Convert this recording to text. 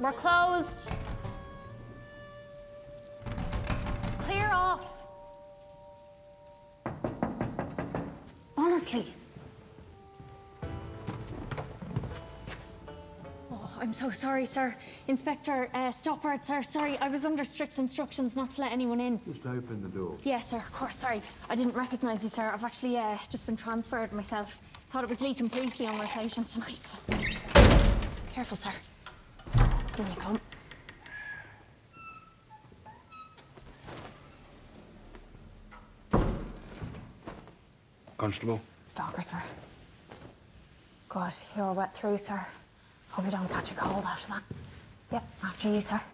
We're closed. Clear off. Honestly. Oh, I'm so sorry, sir. Inspector Stoppard, sir. Sorry, I was under strict instructions not to let anyone in. Just open the door. Yes, sir, of course, sorry. I didn't recognise you, sir. I've actually just been transferred myself. Thought it was leaking briefly on rotation tonight. Careful, sir. Here you come. Constable? Stalker, sir. God, you're wet through, sir. Hope you don't catch a cold after that. Yep, after you, sir.